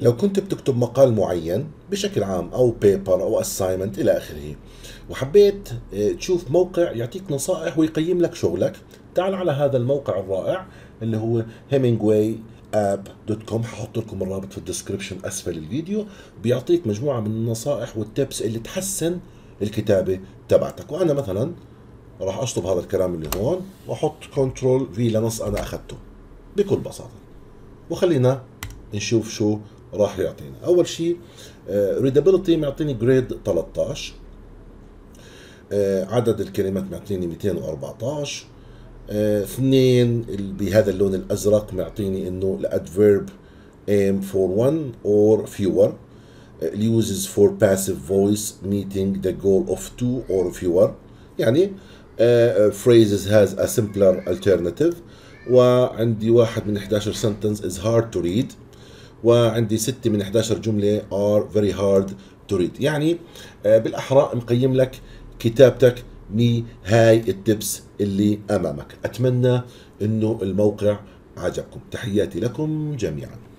لو كنت بتكتب مقال معين بشكل عام أو بيبر أو أسايمنت إلى آخره، وحبيت تشوف موقع يعطيك نصائح ويقيم لك شغلك، تعال على هذا الموقع الرائع اللي هو hemingwayApp.com. ححط لكم الرابط في الديسكربشن أسفل الفيديو. بيعطيك مجموعة من النصائح والتبس اللي تحسن الكتابة تبعتك. وأنا مثلا راح أشطب هذا الكلام اللي هون وأحط كنترول في لنص أنا أخذته بكل بساطة، وخلينا نشوف شو راح يعطينا. اول شيء ريدابيلتي معطيني جريد 13، عدد الكلمات معطيني 214، اثنين بهذا اللون الازرق معطيني انه الادفيرب aim for one or fewer. uses for passive voice meeting the goal of two or fewer. يعني phrases has a simpler alternative. وعندي 1 من 11 sentence is hard to read. وعندي 6 من 11 جملة are very hard to read. يعني بالأحرى مقيم لك كتابتك بهاي التبس اللي أمامك. أتمنى أنه الموقع عجبكم. تحياتي لكم جميعا.